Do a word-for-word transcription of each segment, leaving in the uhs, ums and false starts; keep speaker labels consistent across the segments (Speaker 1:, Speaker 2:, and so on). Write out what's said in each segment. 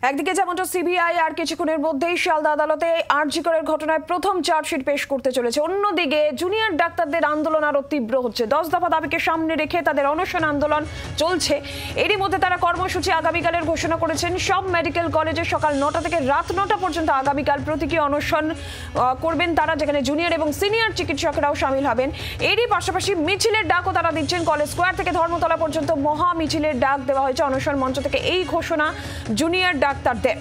Speaker 1: একদিকে যেমনটা সিবিআই আর কিছুক্ষণের মধ্যেই শিয়ালদা আদালতে আরজি করের ঘটনায় প্রথম চার্জশিট পেশ করতে চলেছে, অন্যদিকে জুনিয়র ডাক্তারদের আন্দোলন আরো তীব্র হচ্ছে। দশ দফা দাবিকে সামনে রেখে তাদের অনশন আন্দোলন চলছে। এরই মধ্যে তারা কর্মসূচি আগামীকালের ঘোষণা করেছেন। সব মেডিকেল কলেজে সকাল নটা থেকে রাত নটা পর্যন্ত আগামীকাল প্রতীকী অনশন করবেন তারা, যেখানে জুনিয়র এবং সিনিয়র চিকিৎসকরাও সামিল হবেন। এরই পাশাপাশি মিছিলের ডাকও তারা দিচ্ছেন। কলেজ স্কোয়ার থেকে ধর্মতলা পর্যন্ত মহা মিছিলের ডাক দেওয়া হয়েছে। অনশন মঞ্চ থেকে এই ঘোষণা জুনিয়র ডাক্তারদের।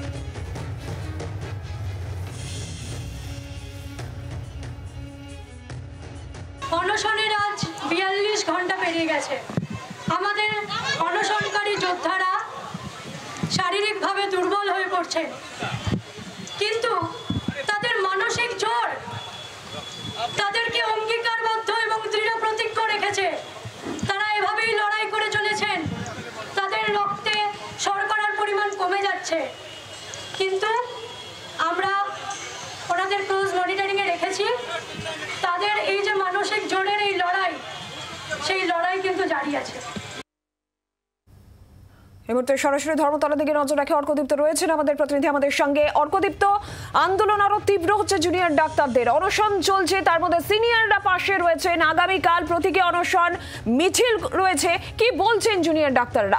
Speaker 2: অনশনের আজ বিয়াল্লিশ ঘন্টা পেরিয়ে গেছে। আমাদের অনশনকারী যোদ্ধারা শারীরিকভাবে দুর্বল হয়ে পড়ছে, কিন্তু তাদের মানসিক জোর তাদেরকে অঙ্গীকারবদ্ধ এবং দৃঢ় প্রতিজ্ঞ রেখেছে। তারা এভাবেই লড়াই করে চলেছেন। তাদের রক্তে শর্করার পরিমাণ কমে যাচ্ছে, কিন্তু আমরা ওনাদের ক্লোজ মনিটরিংয়ে রেখেছি। তাদের এই যে মানসিক জোরের এই লড়াই, সেই লড়াই কিন্তু জারি আছে।
Speaker 1: এই মুহূর্তে সরাসরি ধর্মতলা দিকে নজর রাখে অর্কদীপ্ত রয়েছেন আমাদের প্রতিনিধি আমাদের সঙ্গে। অর্কদীপ্ত, আন্দোলন আরো তীব্র হচ্ছে জুনিয়র ডাক্তারদের, অনশন চলছে, তার মধ্যে সিনিয়ররা পাশে রয়েছেন। আগামীকাল প্রতীকী অনশন মিছিল রয়েছে, কি বলছেন জুনিয়র ডাক্তাররা?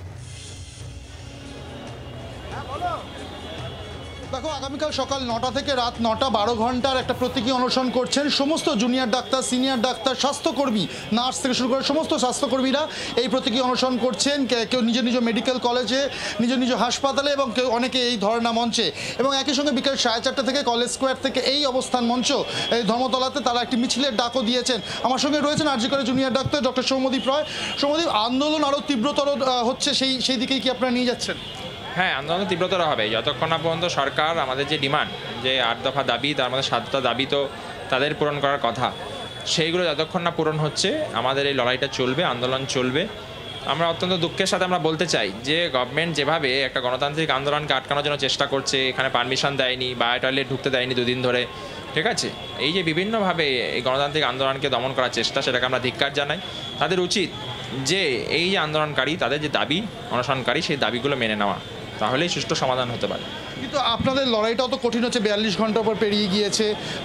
Speaker 3: দেখো, আগামীকাল সকাল নটা থেকে রাত নটা বারো ঘন্টার একটা প্রতীকী অনশন করছেন সমস্ত জুনিয়র ডাক্তার, সিনিয়র ডাক্তার, স্বাস্থ্যকর্মী, নার্স থেকে শুরু করে সমস্ত স্বাস্থ্যকর্মীরা এই প্রতীকী অনশন করছেন। কেউ নিজ নিজ মেডিকেল কলেজে, নিজ নিজ হাসপাতালে এবং কেউ অনেকে এই ধর্ণা মঞ্চে। এবং একই সঙ্গে বিকেল সাড়ে চারটা থেকে কলেজ স্কোয়ার থেকে এই অবস্থান মঞ্চ এই ধর্মতলাতে তারা একটি মিছিলের ডাকও দিয়েছেন। আমার সঙ্গে রয়েছেন RG Kar junior doctor doctor Soumyadeep Roy. Soumyadeep, আন্দোলন আরও তীব্রতর হচ্ছে, সেই সেই দিকেই কি আপনারা নিয়ে যাচ্ছেন?
Speaker 4: হ্যাঁ, আন্দোলন তীব্রতর হবে যতক্ষণ না পর্যন্ত সরকার আমাদের যে ডিমান্ড, যে আট দফা দাবি, তার মধ্যে সাতটা দাবি তো তাদের পূরণ করার কথা, সেইগুলো যতক্ষণ না পূরণ হচ্ছে আমাদের এই লড়াইটা চলবে, আন্দোলন চলবে। আমরা অত্যন্ত দুঃখের সাথে আমরা বলতে চাই যে গভর্নমেন্ট যেভাবে একটা গণতান্ত্রিক আন্দোলনকে আটকানোর জন্য চেষ্টা করছে, এখানে পারমিশন দেয়নি, বায়ো টয়লেট ঢুকতে দেয়নি দুদিন ধরে, ঠিক আছে, এই যে বিভিন্নভাবে এই গণতান্ত্রিক আন্দোলনকে দমন করার চেষ্টা, সেটাকে আমরা ধিক্কার জানাই। তাদের উচিত যে এই যে আন্দোলনকারী, তাদের যে দাবি, অনশনকারী, সেই দাবিগুলো মেনে নেওয়া, তাহলেই সুষ্ঠু সমাধান হতে পারে।
Speaker 3: কিন্তু আপনাদের লড়াইটাও তো কঠিন হচ্ছে, বিয়াল্লিশ ঘন্টার পর পেরিয়ে গিয়েছে।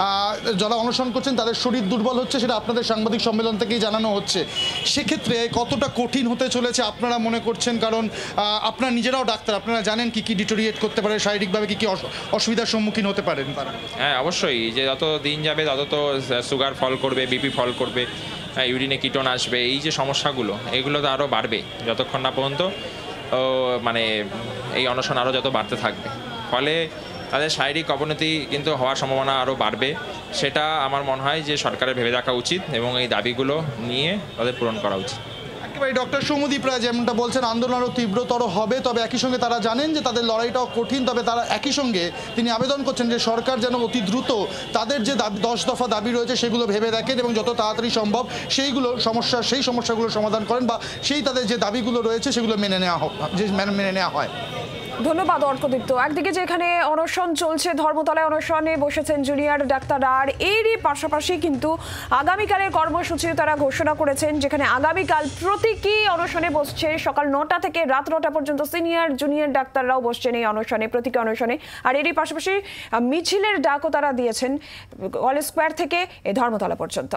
Speaker 3: যারা অনশন করছেন তাদের শরীর দুর্বল হচ্ছে, সেটা আপনাদের সাংবাদিক সম্মেলন থেকেই জানানো হচ্ছে। সেক্ষেত্রে কতটা কঠিন হতে চলেছে আপনারা মনে করছেন? কারণ আপনারা নিজেরাও ডাক্তার, আপনারা জানেন কি কি ডিটোরিয়েট করতে পারে, শারীরিকভাবে কী কী অসুবিধার সম্মুখীন হতে পারেন তারা।
Speaker 4: হ্যাঁ, অবশ্যই, যে যত দিন যাবে তত তো সুগার ফল করবে, বিপি ফল করবে, ইউরিনে কিটোন আসবে, এই যে সমস্যাগুলো, এগুলো তো আরও বাড়বে যতক্ষণ না পর্যন্ত ও মানে এই অনশন আরও যত বাড়তে থাকবে। ফলে তাদের শারীরিক অবনতি কিন্তু হওয়ার সম্ভাবনা আরও বাড়বে। সেটা আমার মনে হয় যে সরকারের ভেবে দেখা উচিত এবং এই দাবিগুলো নিয়ে তাদের পূরণ করা উচিত।
Speaker 3: একেবারে ডক্টর সৌম্যদীপ রায় যেমনটা বলছেন, আন্দোলন আরও তীব্রতর হবে, তবে একই সঙ্গে তারা জানেন যে তাদের লড়াইটাও কঠিন। তবে তারা একই সঙ্গে তিনি আবেদন করছেন যে সরকার যেন অতি দ্রুত তাদের যে দাবি, দশ দফা দাবি রয়েছে, সেগুলো ভেবে দেখেন এবং যত তাড়াতাড়ি সম্ভব সেইগুলো সমস্যা সেই সমস্যাগুলো সমাধান করেন, বা সেই তাদের যে দাবিগুলো রয়েছে সেগুলো মেনে নেওয়া হোক, যে মেনে নেওয়া হয়।
Speaker 1: ধন্যবাদ অর্কদীপ্ত। একদিকে যেখানে অনশন চলছে, ধর্মতলায় অনশনে বসেছেন জুনিয়র ডাক্তাররা, আর এরই পাশাপাশি কিন্তু আগামীকালের কর্মসূচিও তারা ঘোষণা করেছেন, যেখানে আগামীকাল প্রতীকী অনশনে বসছে সকাল নটা থেকে রাত নটা পর্যন্ত সিনিয়র জুনিয়র ডাক্তাররাও বসছেন এই অনশনে, প্রতীকী অনশনে। আর এরই পাশাপাশি মিছিলের ডাকও তারা দিয়েছেন কলেজ স্কোয়ার থেকে এই ধর্মতলা পর্যন্ত।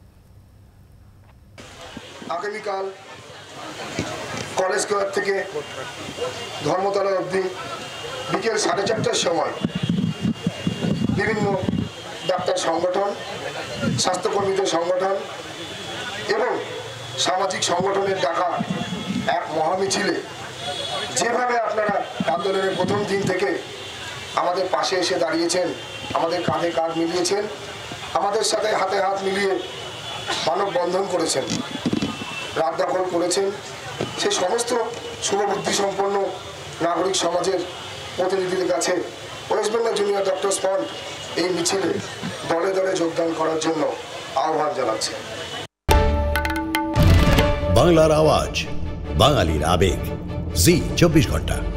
Speaker 5: আগামীকাল কলেজ স্কোয়ার থেকে ধর্মতলা অবধি বিকেল সাড়ে চারটার সময় বিভিন্ন ডাক্তার সংগঠন, স্বাস্থ্যকর্মীদের সংগঠন এবং সামাজিক সংগঠনের ডাকা এক মহামিছিলে, যেভাবে আপনারা আন্দোলনের প্রথম দিন থেকে আমাদের পাশে এসে দাঁড়িয়েছেন, আমাদের কাঁধে কাঁধ মিলিয়েছেন, আমাদের সাথে হাতে হাত মিলিয়ে মানববন্ধন করেছেন, রাত দখল করেছেন, সেই সমস্ত শুভবুদ্ধি সম্পন্ন নাগরিক সমাজের প্রতিনিধিদের কাছে West Bengal junior doctors front এই মিছিলে দলে দলে যোগদান করার জন্য আহ্বান জানাচ্ছে।
Speaker 6: বাংলার আওয়াজ, বাঙালির আবেগ, জি চব্বিশ ঘন্টা।